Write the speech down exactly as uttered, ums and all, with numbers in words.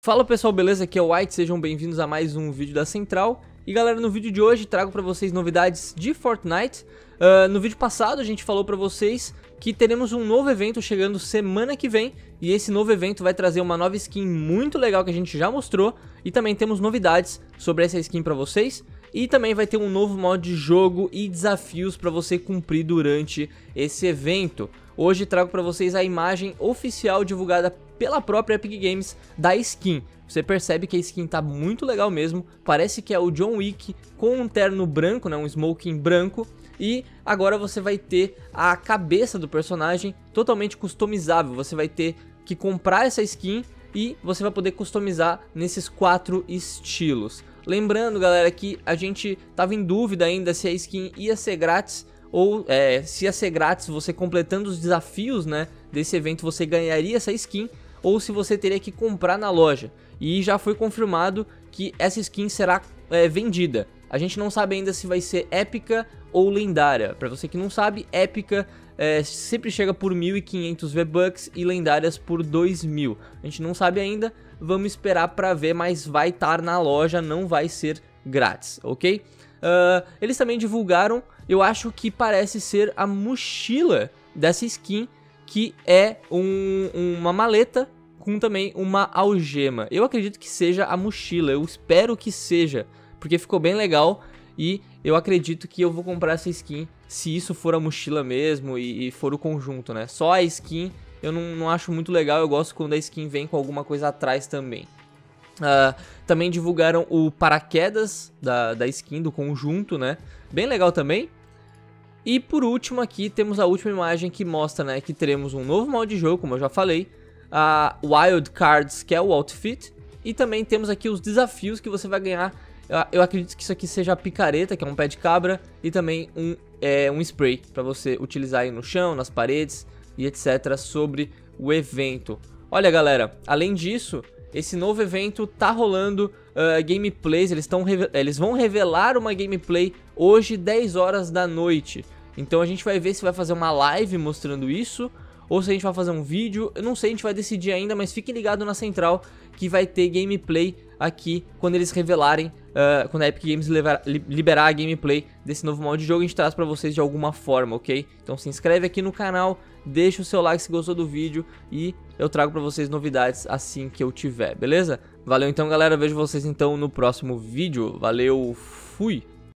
Fala pessoal, beleza? Aqui é o White, sejam bem-vindos a mais um vídeo da Central. E galera, no vídeo de hoje trago pra vocês novidades de Fortnite. uh, No vídeo passado a gente falou pra vocês que teremos um novo evento chegando semana que vem. E esse novo evento vai trazer uma nova skin muito legal que a gente já mostrou. E também temos novidades sobre essa skin pra vocês. E também vai ter um novo modo de jogo e desafios pra você cumprir durante esse evento. Hoje trago pra vocês a imagem oficial divulgada pela própria Epic Games da skin. Você percebe que a skin tá muito legal mesmo, parece que é o John Wick com um terno branco, né, um smoking branco. E agora você vai ter a cabeça do personagem totalmente customizável, você vai ter que comprar essa skin e você vai poder customizar nesses quatro estilos. Lembrando galera que a gente tava em dúvida ainda se a skin ia ser grátis ou é, se ia ser grátis você completando os desafios, né, desse evento você ganharia essa skin, ou se você teria que comprar na loja. E já foi confirmado que essa skin será é, vendida. A gente não sabe ainda se vai ser épica ou lendária. Pra você que não sabe, épica é, sempre chega por mil e quinhentos V-Bucks e lendárias por dois mil. A gente não sabe ainda, vamos esperar pra ver, mas vai estar na loja, não vai ser grátis, ok? Uh, eles também divulgaram, eu acho que parece ser a mochila dessa skin, que é um, uma maleta com também uma algema. Eu acredito que seja a mochila, eu espero que seja, porque ficou bem legal e eu acredito que eu vou comprar essa skin se isso for a mochila mesmo e, e for o conjunto, né? Só a skin eu não, não acho muito legal, eu gosto quando a skin vem com alguma coisa atrás também. Uh, também divulgaram o paraquedas da, da skin, do conjunto, né? Bem legal também. E por último aqui temos a última imagem que mostra, né, que teremos um novo modo de jogo, como eu já falei, a Wild Cards, que é o outfit, e também temos aqui os desafios que você vai ganhar. Eu acredito que isso aqui seja a picareta, que é um pé de cabra, e também um, é, um spray para você utilizar aí no chão, nas paredes e etc sobre o evento. Olha galera, além disso, esse novo evento tá rolando uh, gameplays, eles, tão eles vão revelar uma gameplay hoje dez horas da noite. Então a gente vai ver se vai fazer uma live mostrando isso, ou se a gente vai fazer um vídeo, eu não sei, a gente vai decidir ainda, mas fique ligado na Central que vai ter gameplay aqui quando eles revelarem, uh, quando a Epic Games liberar, liberar a gameplay desse novo modo de jogo, a gente traz pra vocês de alguma forma, ok? Então se inscreve aqui no canal, deixa o seu like se gostou do vídeo e eu trago pra vocês novidades assim que eu tiver, beleza? Valeu então galera, vejo vocês então no próximo vídeo, valeu, fui!